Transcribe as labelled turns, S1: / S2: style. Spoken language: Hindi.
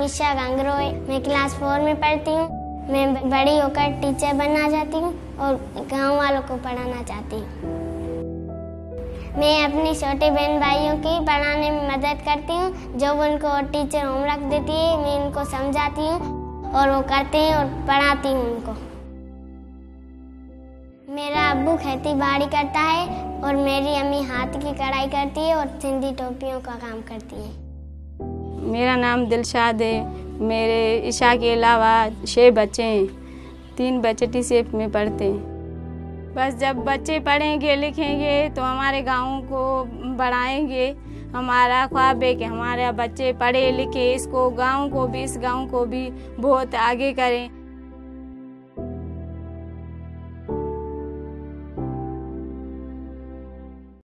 S1: नाम ईशा गंगरोय। मैं क्लास 4 में पढ़ती हूँ। मैं बड़ी होकर टीचर बनना चाहती हूँ और गांव वालों को पढ़ाना चाहती हूँ। मैं अपनी छोटे बहन भाइयों की पढ़ाने में मदद करती हूँ। जब उनको टीचर होमवर्क देती है मैं उनको समझाती हूँ और वो करते हैं और पढ़ाती हूँ उनको। मेरा अब्बू खेती बाड़ी करता है और मेरी अम्मी हाथ की कढ़ाई करती है और सिंधी टोपियों का काम करती है।
S2: मेरा नाम दिलशाद है। मेरे ईशा के अलावा 6 बच्चे हैं। 3 बच्चे टी-सेफ में पढ़ते हैं। बस जब बच्चे पढ़ेंगे लिखेंगे तो हमारे गाँव को बढ़ाएंगे। हमारा ख्वाब है कि हमारे बच्चे पढ़े लिखे, इसको गाँव को भी, इस गाँव को भी बहुत आगे करें।